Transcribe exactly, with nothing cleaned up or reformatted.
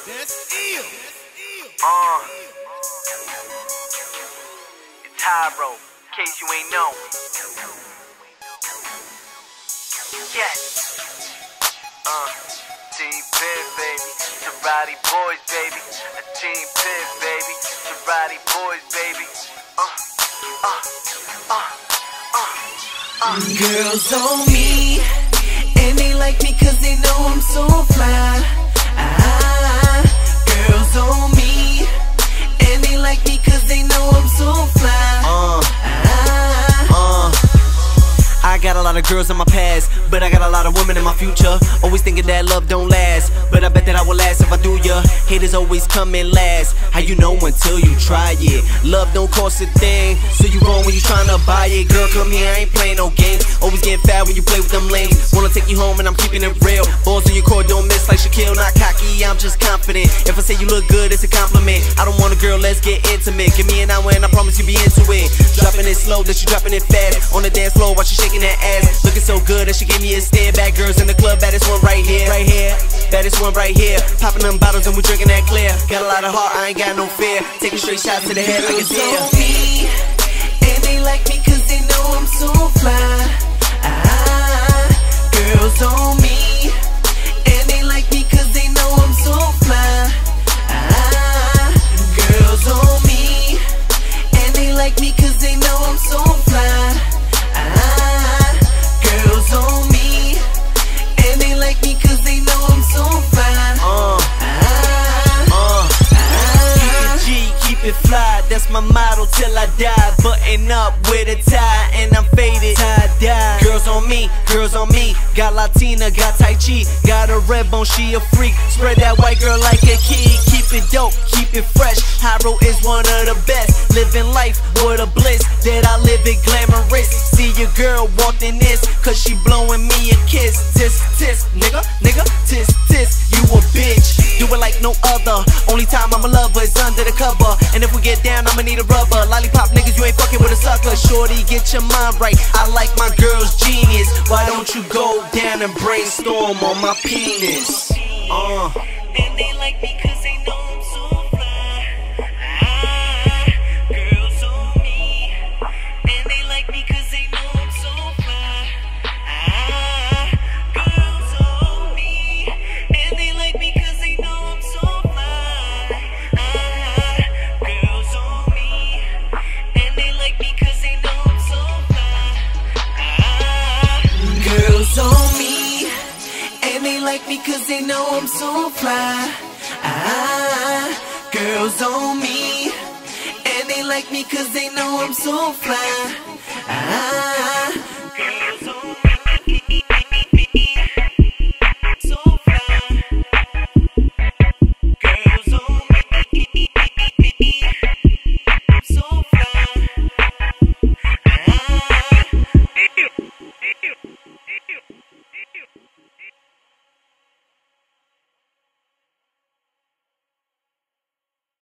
That's ill. Uh, it's Hiro, in case you ain't know. Yes. Uh, Team Pit, baby. Karate boys, baby. A Team Pit, baby. Karate boys, baby. Uh, uh, uh, uh, uh. Girls on me, and they like me cause they know I'm so fly. Ah, girls on me, and they like me cause they know I'm so fly. Uh, Ah, uh. I got a lot of girls in my past, but I got a lot of women in my future. Always thinking that love don't last, but I bet that I will last if I do ya. Haters always come in last. How you know until you try it? Love don't cost a thing, so you wrong when you tryna buy it. Girl, come here, I ain't playing no games. Always getting fat when you play with them lames. Wanna take you home and I'm keeping it real. Balls in your court, don't miss like Shaquille. Not cocky, I'm just confident. If I say you look good, it's a compliment. I don't want a girl, let's get intimate. Give me an hour and I promise you be into it. Dropping it slow, that you dropping it fast. On the dance floor while she shaking that ass. Looking so good that she gave me a stare. Bad girls in the club, baddest one right here. Right here, baddest one right here. Popping them bottles and we drinking that clear. Got a lot of heart, I ain't got no fear. Taking straight shots to the head like a girls deer. on me, and they like me cause they know I'm so fly. Ah, girls on me, and they like me cause they know I'm so fly. Ah, girls on me, and they like me cause they know I'm so fly. Ah, girls on me, and they like me cause they know I'm so fly. Uh, Ah, uh. ah. Keep it G, keep it fly, that's my motto till I die. Button up with a tie, and I'm faded, tie-dye. Girls on me, girls on me. Got Latina, got Tai Chi. Got a red bone, she a freak. Spread that white girl like a key. Keep it dope, keep it fresh. Hiro is one of the best. Living life with a bliss, that I live it glamorous. See your girl wanting this, cause she blowing me a kiss. Tis, tis, nigga, nigga, tis, tis. You a bitch, do it like no other. Only time I'm a lover is under the cover. And if we get down, I'ma need a rubber. Lollipop niggas, you ain't fucking with a sucker. Shorty, get your mind right, I like my girl's genius. Why don't you go down and brainstorm on my penis? Uh. And they like me cause they know I'm so fly. Ah, girls on me, and they like me cause they know I'm so fly. Ah, girls on me, and they like me cause they know I'm so fly. Ah, girls on me, and they like me cause they know I'm so fly. Ah, girls on me, and they like me cause they know I'm so fly. Ah, girls on me, and they like me cause they know I'm so fly. Ah.